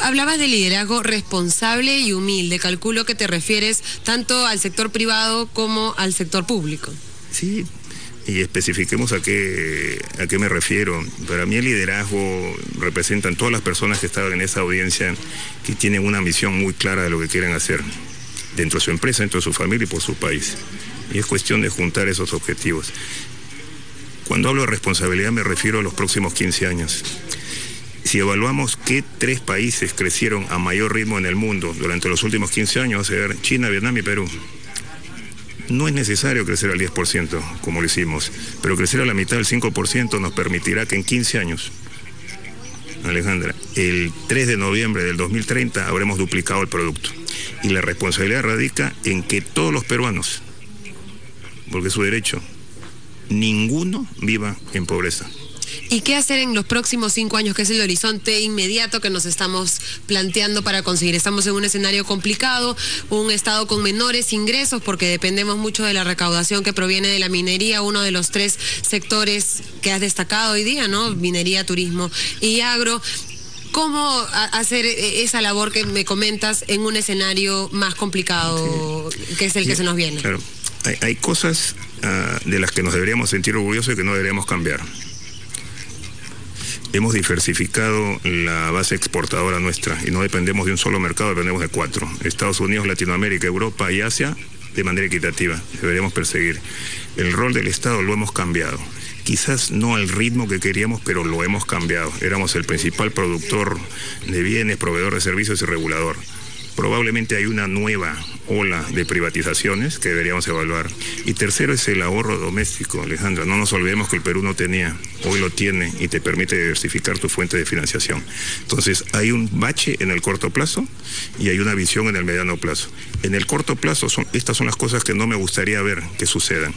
hablabas de liderazgo responsable y humilde. Calculo que te refieres tanto al sector privado como al sector público. Sí, y especifiquemos a qué me refiero. Para mí el liderazgo representan todas las personas que estaban en esa audiencia, que tienen una misión muy clara de lo que quieren hacer dentro de su empresa, dentro de su familia y por su país. Y es cuestión de juntar esos objetivos. Cuando hablo de responsabilidad me refiero a los próximos 15 años. Si evaluamos qué 3 países crecieron a mayor ritmo en el mundo durante los últimos 15 años, va a ser China, Vietnam y Perú. No es necesario crecer al 10%, como lo hicimos, pero crecer a la mitad del 5% nos permitirá que en 15 años, Alejandra, el 3 de noviembre del 2030 habremos duplicado el producto. Y la responsabilidad radica en que todos los peruanos, porque es su derecho, ninguno viva en pobreza. ¿Y qué hacer en los próximos 5 años, que es el horizonte inmediato que nos estamos planteando para conseguir? Estamos en un escenario complicado, un estado con menores ingresos porque dependemos mucho de la recaudación que proviene de la minería, uno de los 3 sectores que has destacado hoy día, ¿no? Minería, turismo y agro. ¿Cómo hacer esa labor que me comentas en un escenario más complicado, que es el que se nos viene? Claro, hay cosas de las que nos deberíamos sentir orgullosos y que no deberíamos cambiar. Hemos diversificado la base exportadora nuestra y no dependemos de un solo mercado, dependemos de 4. Estados Unidos, Latinoamérica, Europa y Asia, de manera equitativa. Deberíamos perseguir. El rol del Estado lo hemos cambiado. Quizás no al ritmo que queríamos, pero lo hemos cambiado. Éramos el principal productor de bienes, proveedor de servicios y regulador. Probablemente hay una nueva ola de privatizaciones que deberíamos evaluar. Y tercero es el ahorro doméstico, Alejandra. No nos olvidemos que el Perú no tenía, hoy lo tiene y te permite diversificar tu fuente de financiación. Entonces hay un bache en el corto plazo y hay una visión en el mediano plazo. En el corto plazo estas son las cosas que no me gustaría ver que sucedan.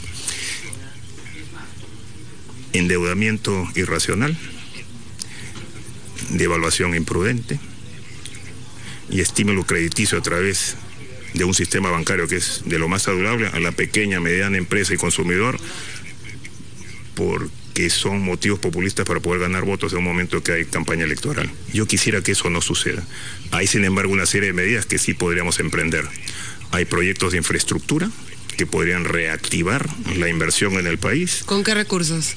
Endeudamiento irracional, devaluación imprudente y estímulo crediticio a través de un sistema bancario que es de lo más saludable a la pequeña, mediana empresa y consumidor, porque son motivos populistas para poder ganar votos en un momento que hay campaña electoral. Yo quisiera que eso no suceda. Hay, sin embargo, una serie de medidas que sí podríamos emprender. Hay proyectos de infraestructura que podrían reactivar la inversión en el país. ¿Con qué recursos?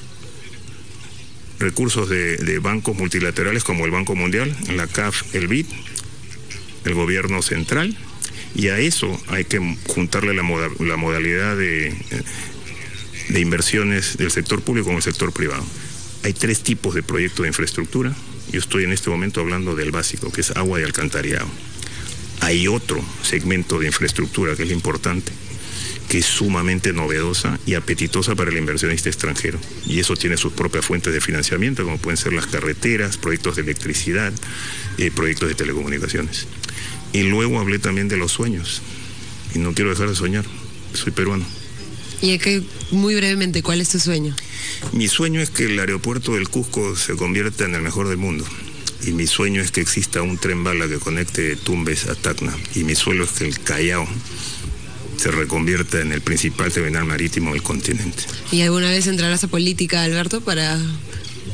Recursos de bancos multilaterales como el Banco Mundial, la CAF, el BID, el gobierno central, y a eso hay que juntarle la modalidad de inversiones del sector público con el sector privado. Hay 3 tipos de proyectos de infraestructura. Yo estoy en este momento hablando del básico, que es agua y alcantarillado. Hay otro segmento de infraestructura que es lo importante, que es sumamente novedosa y apetitosa para el inversionista extranjero. Y eso tiene sus propias fuentes de financiamiento, como pueden ser las carreteras, proyectos de electricidad, proyectos de telecomunicaciones. Y luego hablé también de los sueños. Y no quiero dejar de soñar. Soy peruano. Y es que, muy brevemente, ¿cuál es tu sueño? Mi sueño es que el aeropuerto del Cusco se convierta en el mejor del mundo. Y mi sueño es que exista un tren bala que conecte Tumbes a Tacna. Y mi sueño es que el Callao se reconvierta en el principal terminal marítimo del continente. ¿Y alguna vez entrarás a política, Alberto, para...?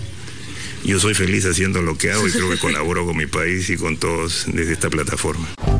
Yo soy feliz haciendo lo que hago y creo que colaboro con mi país y con todos desde esta plataforma.